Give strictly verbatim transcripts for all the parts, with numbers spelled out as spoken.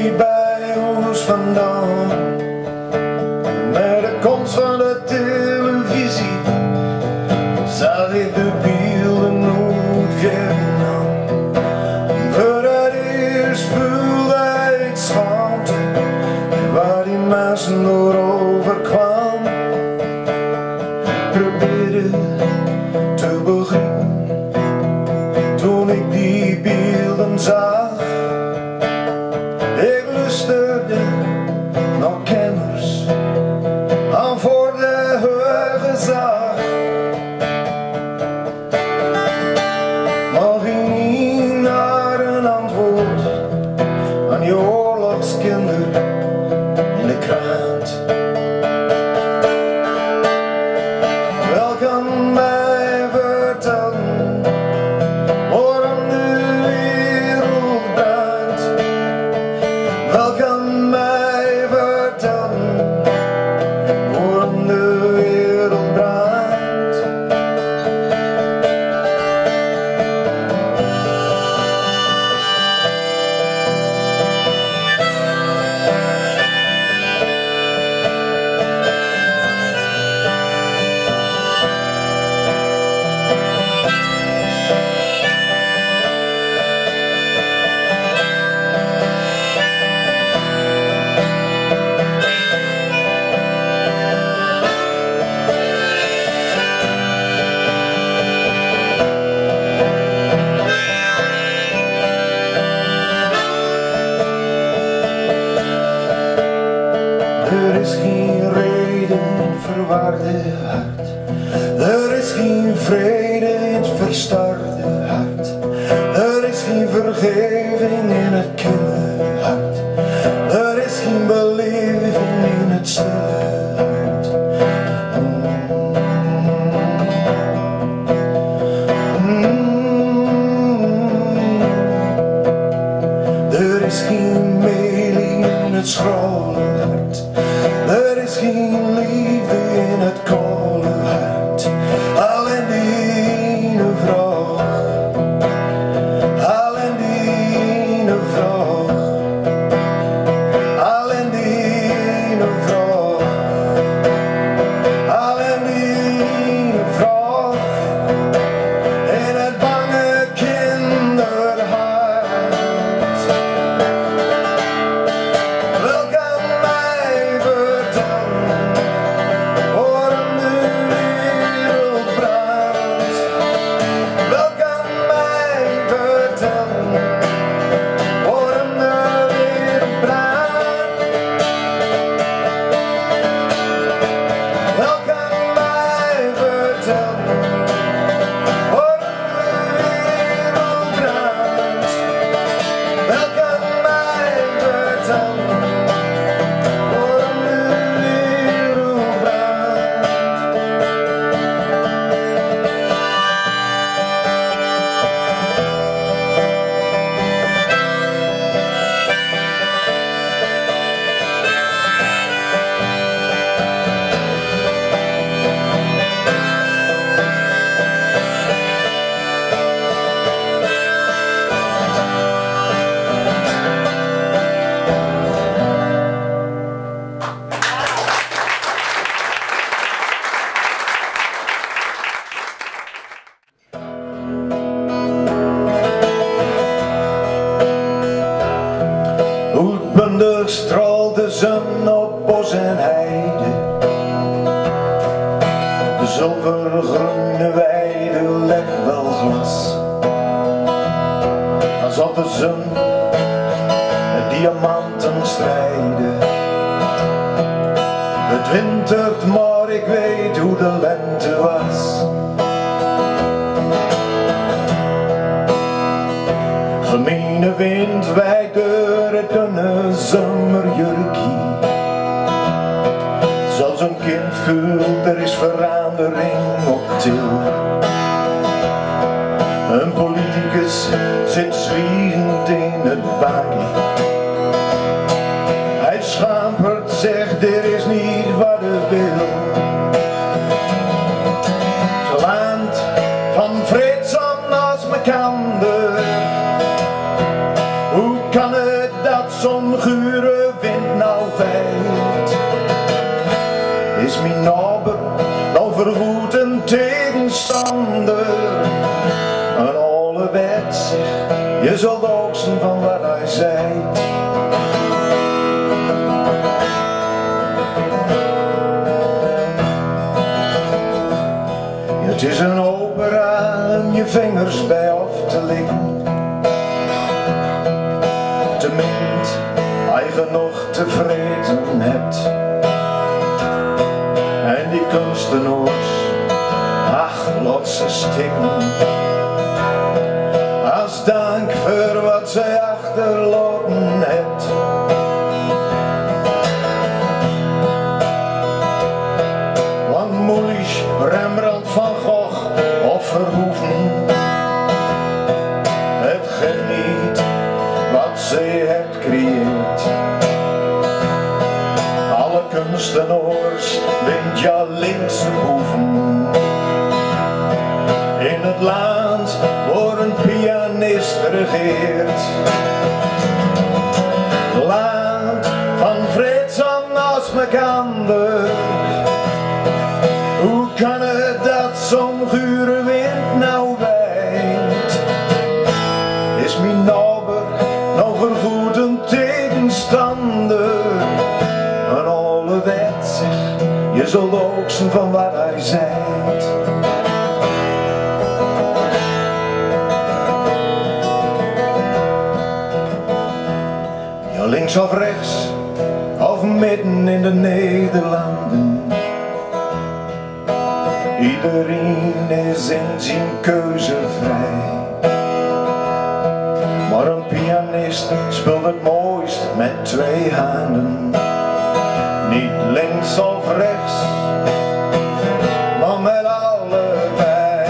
niet bij ons vandaan. Met de komst van de televisie zag ik de beelden nooit gedaan. Voor het eerst voelde ik schaamte waar die mensen door overkwamen. Probeerde te begrijpen toen ik die beelden zag. Ik luisterde naar kenners aan voor de hoge zaag, maar ging niet naar een antwoord aan die oorlogskinder in de krant. Wel kan mij vertellen waarom de wereld brandt. Wel kan mij vertellen waarom de wereld brandt. Er is geen reden in het verwarde hart. Er is geen vrede in het verstarde hart. Er is geen vergeving in het kille hart. Er is geen beleving in het stille hart. Er is geen mening in het schrale hart. Er is geen liefde in het koude hart. Alleen die ene vraag, alleen die ene vraag, alleen die ene vraag, alleen die ene vraag in het bange kinderhart. Wel kan mij vertellen waarom de wereld brandt. Wel kan mij vertellen waarom de wereld brandt. Wel kan mij vertellen waarom de wereld brandt. Wel kan mij vertellen waarom de wereld brandt. Uitbundig straalt de zon op bos en heide. De zilvergroene weide lekt wel glas, alsof de zon met diamanten strijden. Het wintert, maar ik weet hoe de lente was. Gemene wind wijdt door het dunne zomerjurkie. Zoals een kind voelt, er is verandering op til. Een politicus zit zwiegend in het bakkie. Hij schampert, zegt dit is niet wat ik wil. Het land van vreedzaam naast mekander. Hoe kan het dat zo'n Je zult oogsten van wat hij zei. Het is een opera om je vingers bij af te likken. Te mint, als je genoeg tevreden hebt. En die kunstenaars, ach, laat ze stikken. Als dank voor wat zij achterlaten hebt. Want Moelis, Rembrandt, Van Gogh of Verhoeven, het geniet wat zij hebt creëert. Alle kunstenaars bent ja linkse boeven. In het land waar een pianist regeert. Land van vreedzaam naast mekander. Hoe kan het dat zo'n gure wind nou wijdt? Is mijn nabber nog een goede tegenstander? En alle wet zich, je zult ook zien van wat hij zei. Ja, links of rechts, of midden in de Nederlanden. Iedereen is in zijn keuze vrij. Maar een pianist speelt het mooist met twee handen. Niet links of rechts, maar met allebei.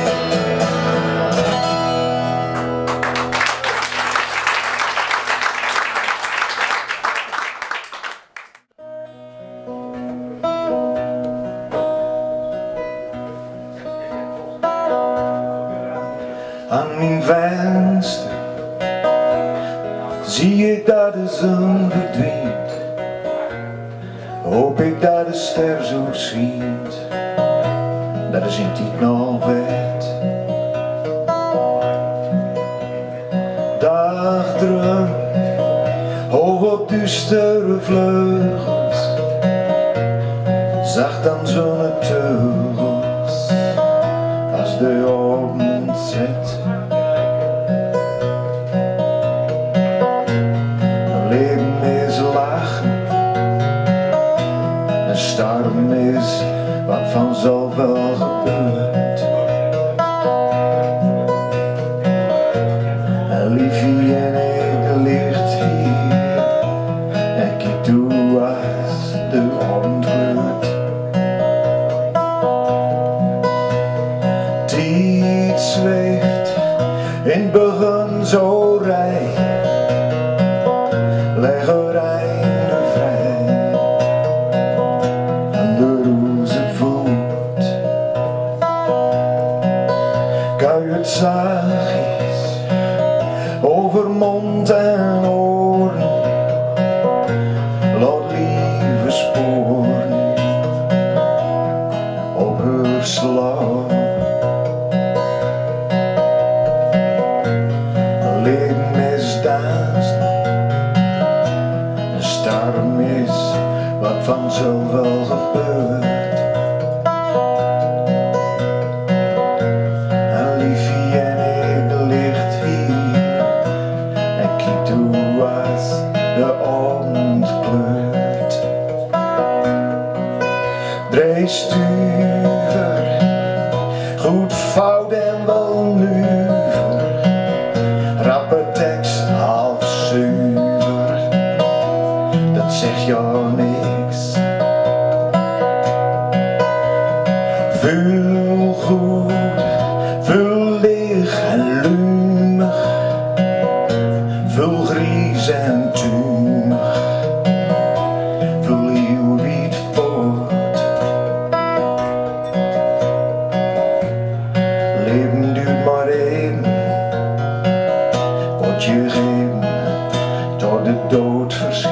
Aan mijn venster zie ik dat de zon verdwijnt. Hoop ik dat de ster zo schijnt, dat is in die nog wet. Dagdroom, hoog op duistere vleugels, zacht aan zonneteugels, als de ochtend zet. Leven is lachen, en sterven is wat vanzelf wel gebeurt. En liefie en ik ligt hier, en kijk toe als de ochtend kleurt. Tijd zweeft in het begin zo rij. Leg er einde vrij aan de roze voet. Kuiert zachtjes over mond en oren. Laat lieve sporen op haar slaap. Leven is dansen. Sterven is wat vanzelf wel gebeurt. En liefie en ik ligt hier, en kijk toe als de ochtend kleurt. Drie stuver, goed fout en wel nuver, rappe tekst half zuiver. Dat zegt jou niks. Veel goed, veel licht en lumig, veel gries en tuimig, veel heel wiet voort. Leven duurt maar even, wat je geeft tot de dood verschijnt.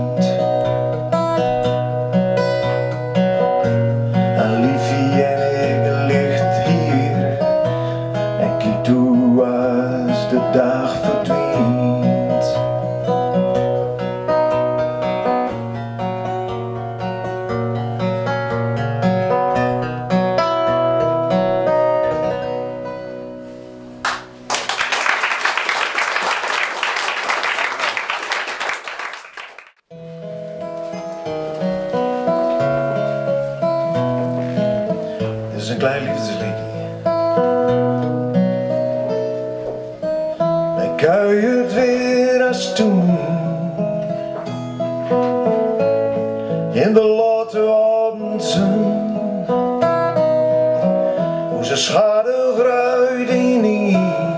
En liefie en een klein liefdeslied. Wij kuiert weer als toen, in de late avondzon, hoe ze schaduw gruit in niet,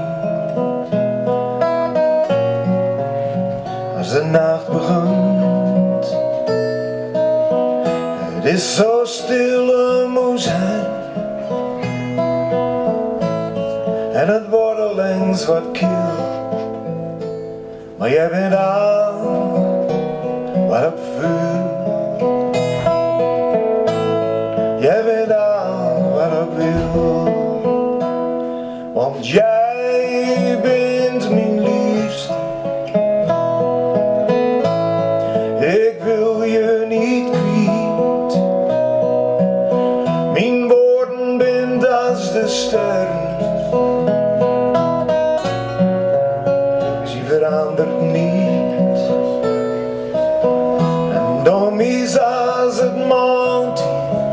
als de nacht begint. Het is zo stil en moe zijn, en het wordt allengs wat kil, maar jij bent al wat op vuur. Jij bent al wat ik wil, want jij bent mijn liefste. Ik wil je niet kwijt. Mijn woorden bent als de sterren, ze verandert niet. En dan is als het maand,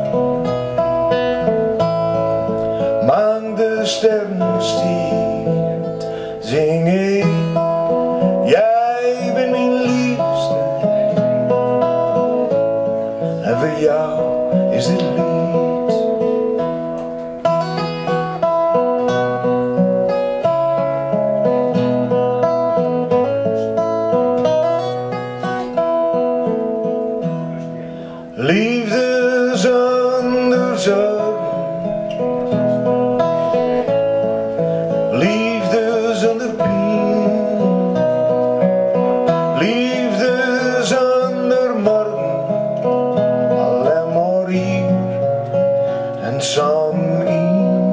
de sterren stiert, zing ik, jij bent mijn liefste, en voor jou is dit lied. Liefde zonder zorg, liefde zonder pijn, liefde zonder morgen, alleen maar hier en samen in.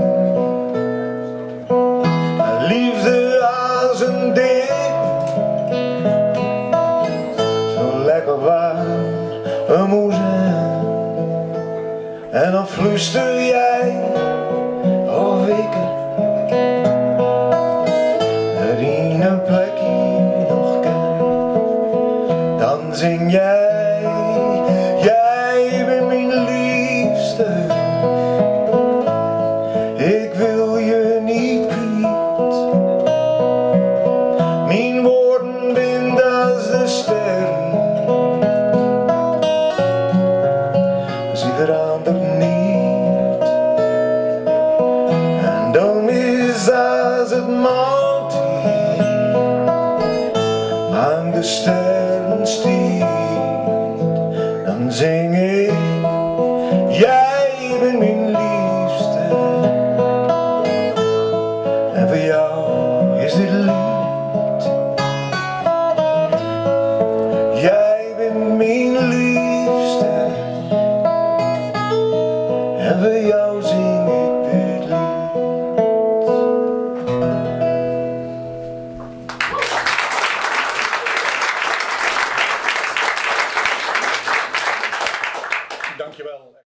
Liefde als een ding, zo lekker warm een moe zijn. En dan fluister jij, oh weken, een plekje nog ken, dan zing jij, jij bent mijn liefste. Ik wil je niet kwijt. Mijn woorden bent als de sterren, ze verandert niet. En dan is als het maand, aan de sterren stiert, dan zing ik, jij bent mijn liefste, en voor jou is dit lied. Jij bent mijn liefste, en voor jou zing ik dit lied. Dankjewel.